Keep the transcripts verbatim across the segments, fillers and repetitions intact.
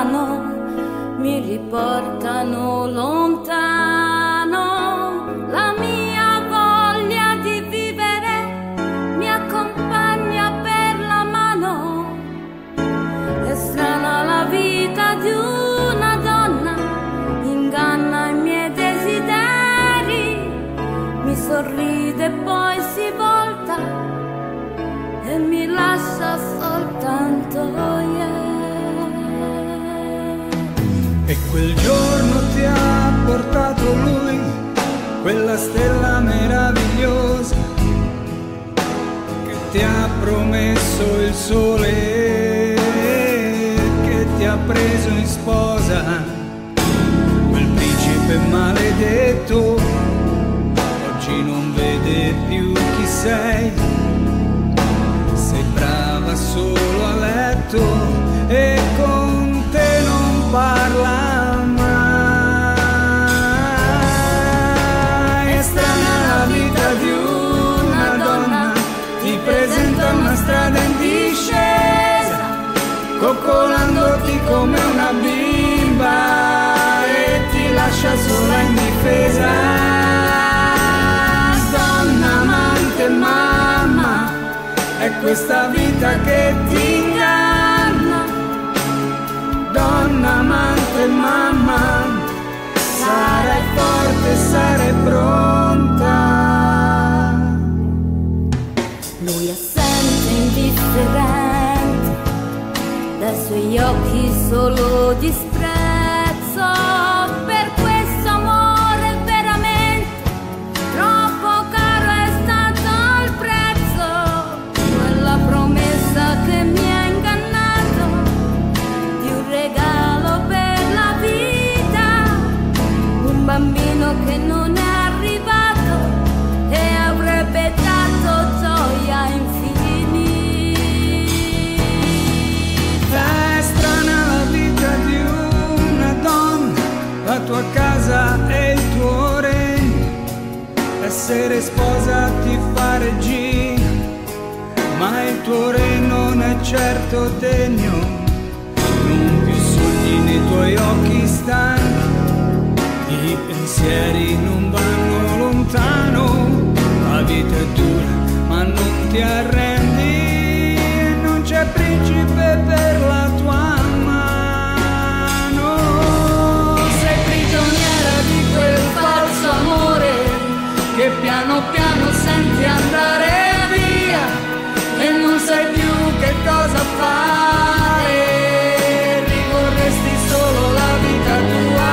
mano mi riportano lontano. La mia voglia di vivere mi accompagna per la mano. È strana la vita di una donna, inganna i miei desideri, mi sorride poi si volta e mi lascia soltanto yeah. E quel giorno ti ha portato lui, quella stella meravigliosa che ti ha promesso il sole, che ti ha preso in sposa. Quel principe maledetto oggi non vede più chi sei, sei brava solo a letto e con te non parla mai. È strana la vita di una donna, ti presenta una strada in discesa, coccolandoti come una bimba e ti lascia sola in difesa. Donna, amante, mamma, è questa vita che ti inganna. Donna, amante, mamma, sarai forte, sarai pronta. Lui assente, indifferente, dai suoi occhi solo disprezzo. Per questo amore veramente troppo caro è stato il prezzo. Quella promessa che mi ha ingannato, di un regalo per la vita, un bambino che non è arrivato e avrebbe dato gioia infinita. È strana la vita di una donna, la tua casa è il tuo regno, essere sposa ti fa regina, ma il tuo re non è certo degno, non più sogni nei tuoi occhi stanchi, i pensieri non vanno lontano, la vita è dura ma non ti arrendi, e non c'è principe per la tua mano. Sei prigioniera di quel falso amore che piano piano senti andare via e non sai più che cosa fare, ricorresti solo la vita tua.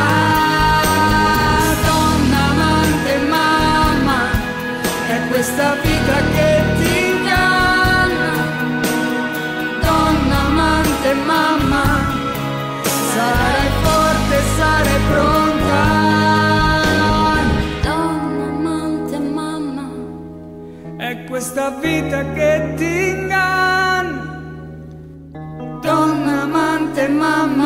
Donna, amante, mamma, è questa vita che ti inganna. Donna, amante, mamma, sarai forte, sarai pronta. Donna, amante, mamma, È questa vita che ti inganna. Donna, amante, mamma,